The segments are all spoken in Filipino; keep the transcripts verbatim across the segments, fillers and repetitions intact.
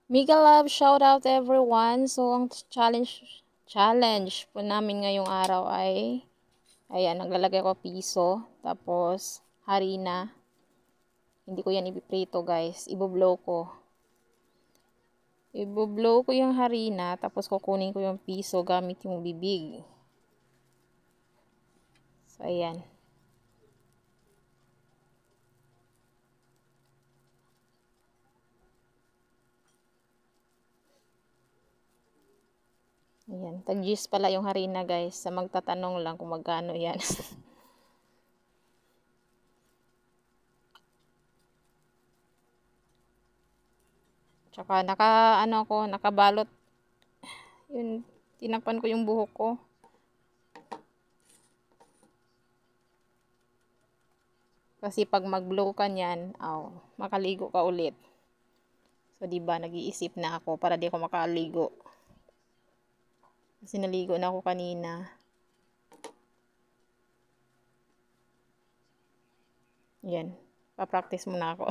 Mega love, shout out everyone. So, ang challenge challenge po namin ngayong araw ay ayan, naglalagay ako piso, tapos harina. Hindi ko yan ipiprito, guys. Ibo-blow ko. Ibo-blow ko yung harina, tapos kukunin ko yung piso gamit yung bibig. So, ayan. Ayan. Tag-gis pala yung harina, guys. Sa magtatanong lang kung magkano yan. Tsaka naka ano ako, nakabalot. Yun, tinakpan ko yung buhok ko. Kasi pag mag-blow ka niyan, aw, makaligo ka ulit. So, di ba nag-iisip na ako para di ako makaligo. Kasi naligo na ako kanina. Yan. Pa-practice muna ako.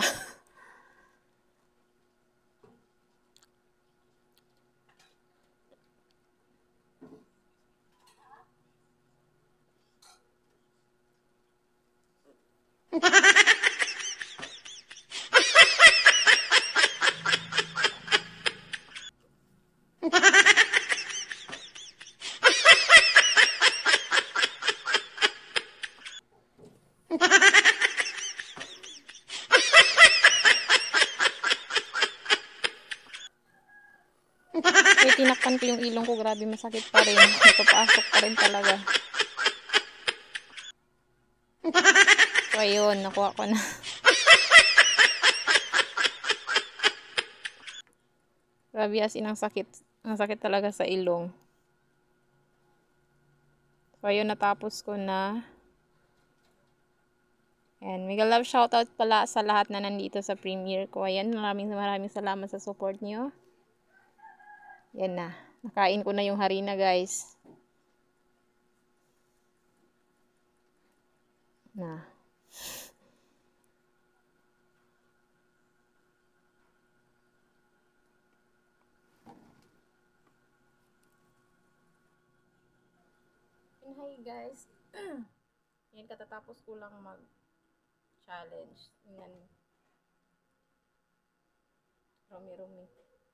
Kaya tinakpan ko yung ilong ko. Grabe, masakit pa rin. Napapasok pa rin talaga. So, ayun. Nakuha ko na. Grabe, as in, ang sakit. Ang sakit talaga sa ilong. So, ayun, natapos ko na. And mega love shoutout pala sa lahat na nandito sa premiere ko. Ayan, maraming maraming salamat sa support nyo. Yan na. Nakain ko na yung harina, guys. Na. And hi, guys. Yan, katatapos ko lang mag-challenge. Yan. Rumi-rumi.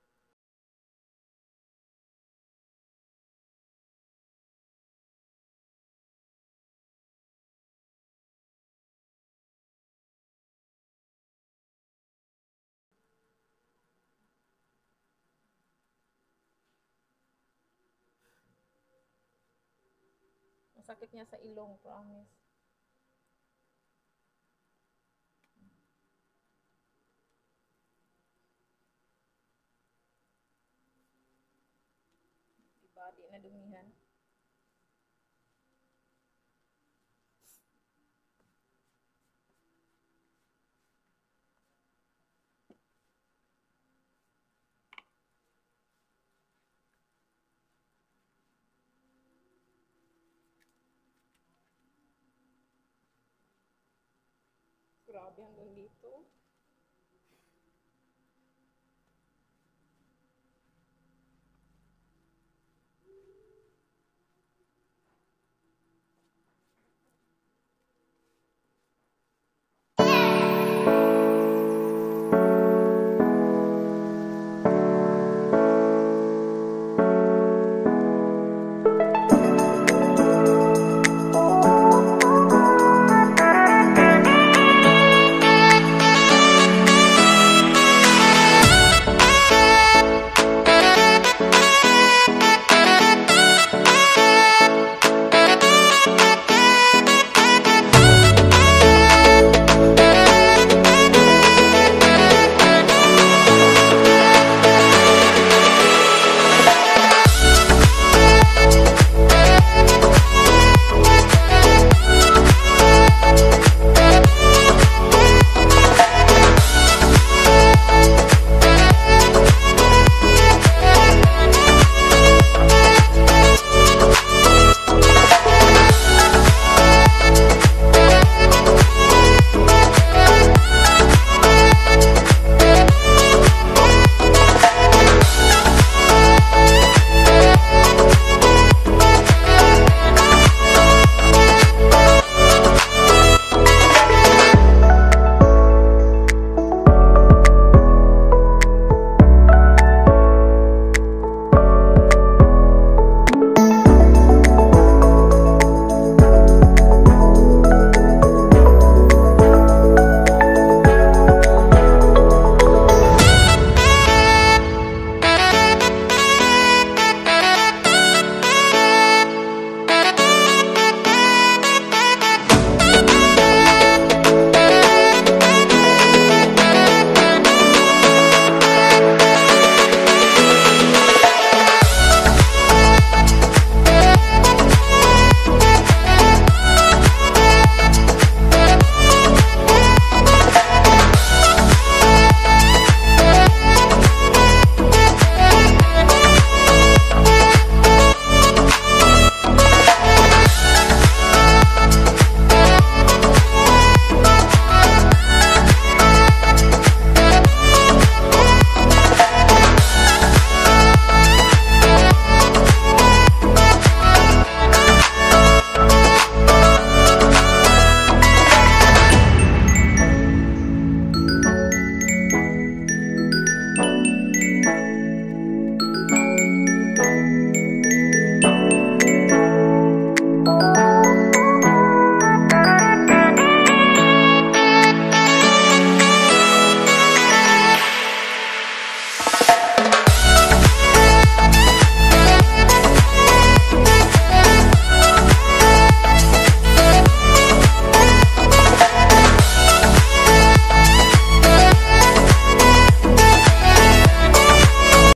Masakit niya sa ilong, promise. Diba, di na dumihan. Grabe hanggang dito.